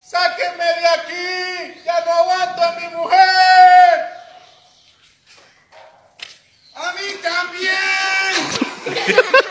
¡Sáquenme de aquí! ¡Ya no aguanto a mi mujer! ¡A mí también!